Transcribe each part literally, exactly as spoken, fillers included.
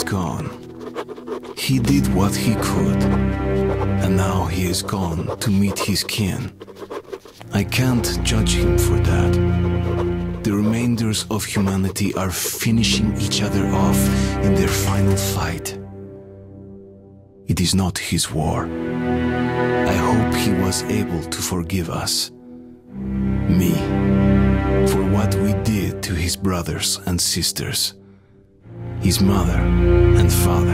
is gone. He did what he could, and now he is gone to meet his kin. I can't judge him for that. The remainders of humanity are finishing each other off in their final fight. It is not his war. I hope he was able to forgive us. Me. For what we did to his brothers and sisters. His mother and father.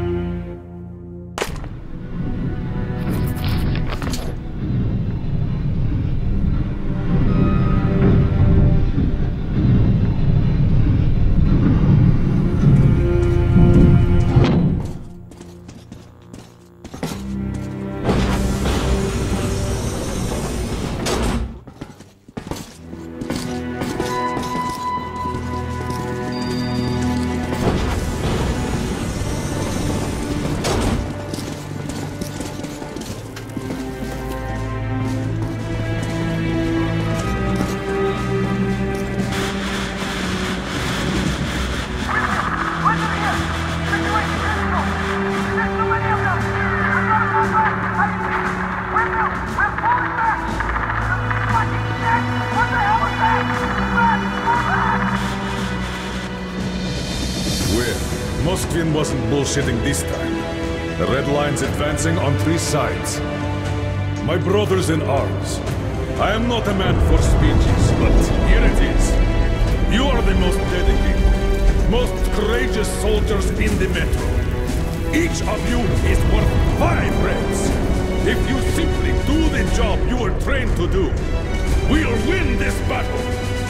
Wasn't bullshitting this time. The red line's advancing on three sides. My brothers in arms, I am not a man for speeches, but here it is. You are the most dedicated, most courageous soldiers in the Metro. Each of you is worth five reds. If you simply do the job you were trained to do, we'll win this battle.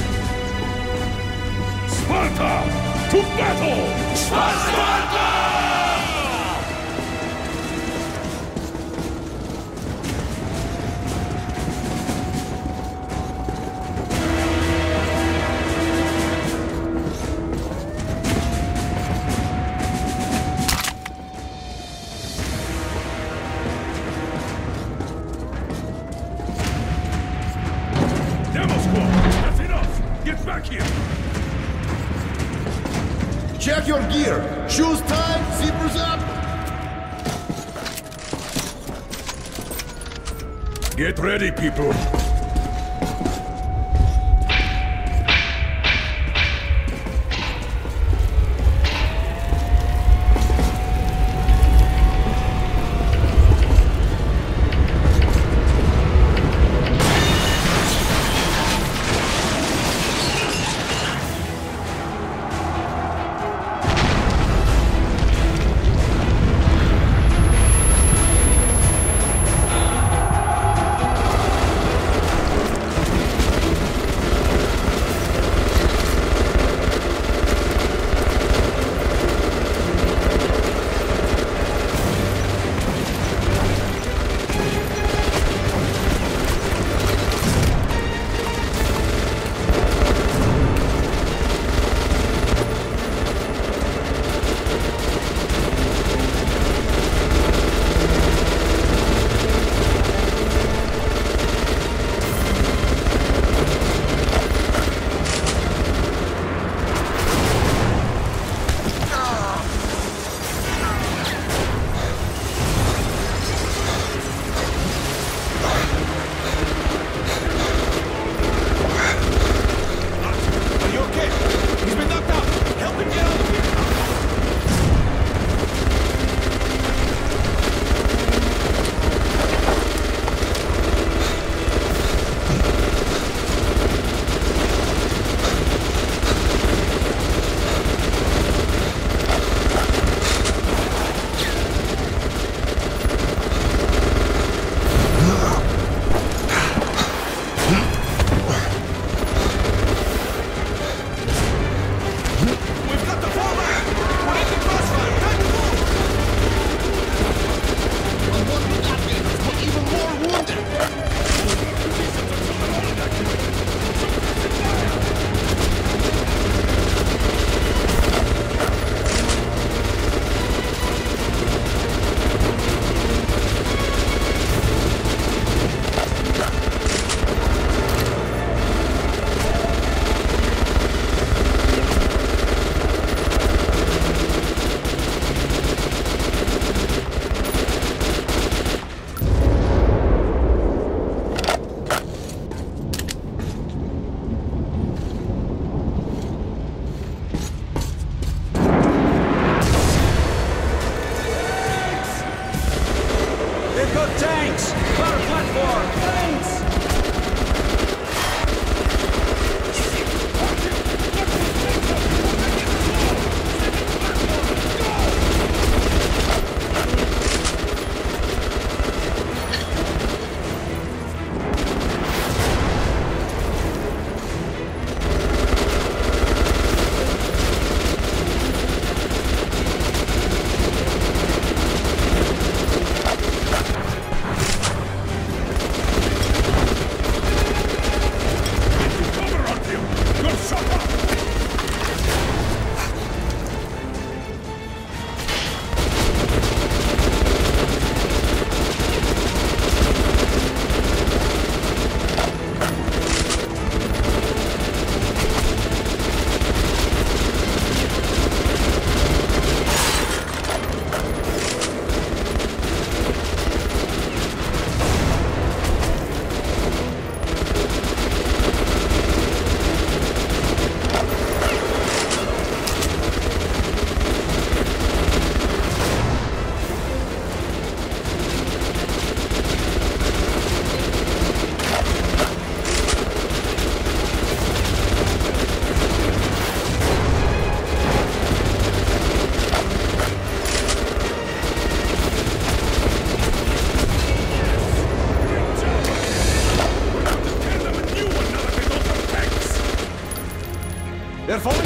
Sparta! To battle! Sparta! Demo squad! That's enough! Get back here! Check your gear! Shoes tied, zippers up! Get ready, people!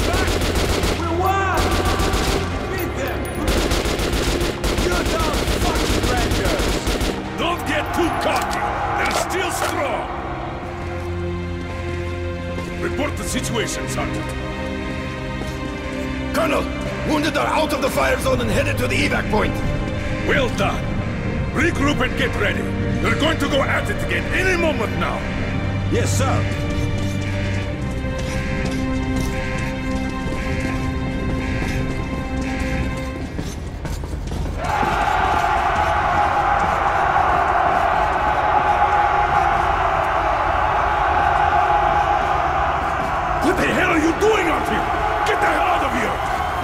We won! Beat them! You don't fucking rangers! Don't get too cocky! They're still strong! Report the situation, Sergeant. Colonel, wounded are out of the fire zone and headed to the evac point. Well done. Regroup and get ready. We're going to go at it again any moment now. Yes, sir. What the hell are you doing out here? Get the hell out of here!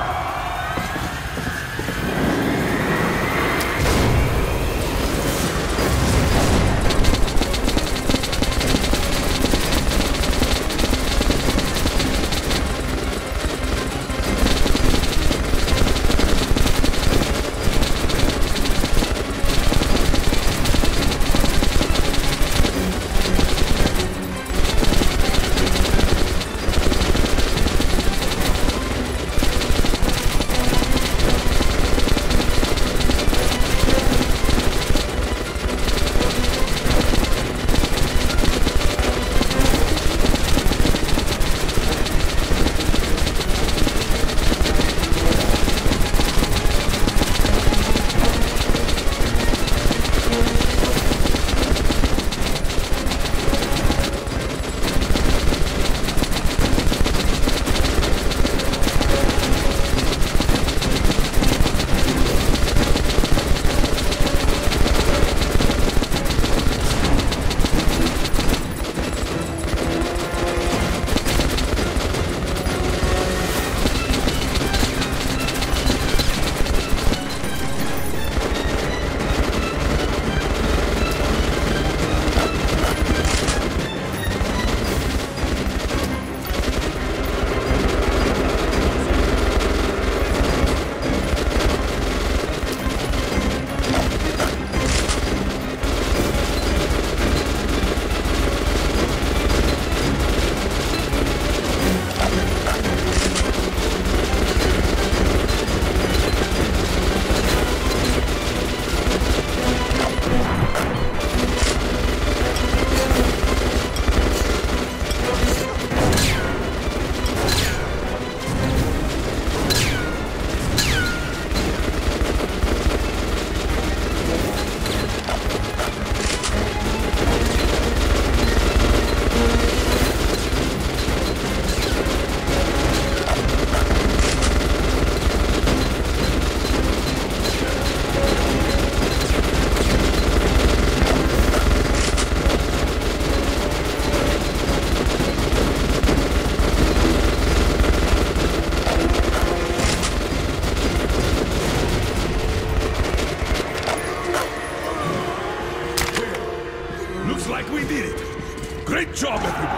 Great job, everyone!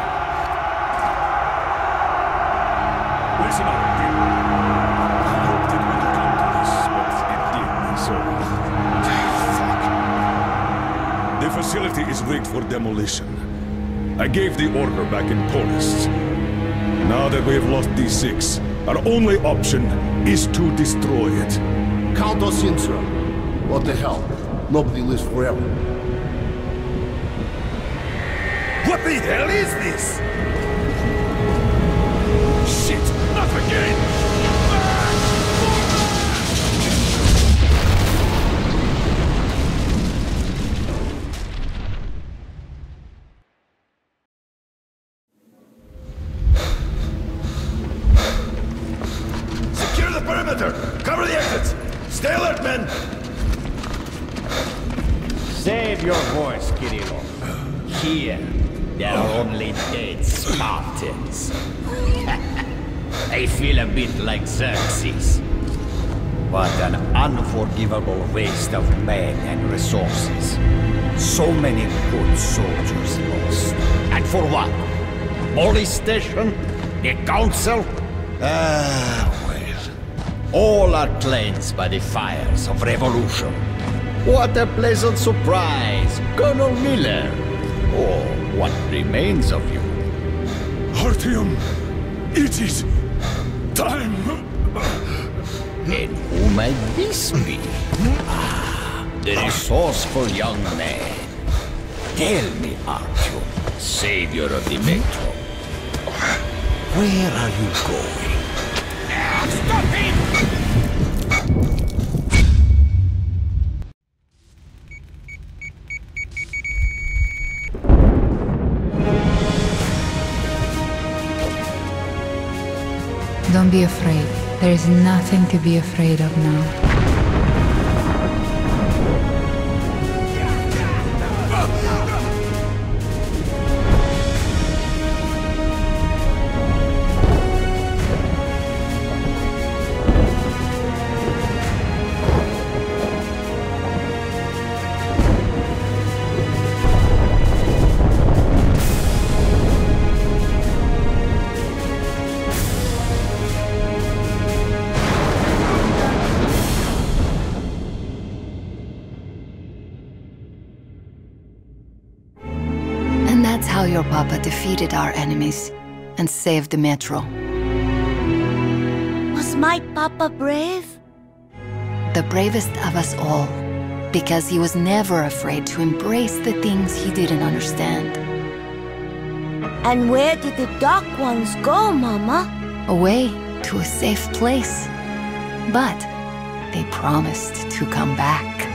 Listen up, kid. I hoped it wouldn't come to this, but it did, so... Fuck. The facility is rigged for demolition. I gave the order back in Polis. Now that we have lost D six, our only option is to destroy it. Count us in, sir. What the hell? Nobody lives forever. What the hell is this? Shit! Not again! Secure the perimeter! Cover the exits! Stay alert, men! Save your voice, Kirillov. Here, there are only dead Spartans. I feel a bit like Xerxes. What an unforgivable waste of men and resources. So many good soldiers lost. And for what? Police station? The council? Ah, well. All are cleansed by the fires of revolution. What a pleasant surprise, Colonel Miller. Or what remains of you. Artyom! It is... might this be? Ah, the resourceful young man. Tell me, Artyom, savior of the Metro, where are you going? Ah, stop him! Don't be afraid. There is nothing to be afraid of now. That's how your papa defeated our enemies and saved the Metro. Was my papa brave? The bravest of us all, because he was never afraid to embrace the things he didn't understand. And where did the dark ones go, Mama? Away to a safe place. But they promised to come back.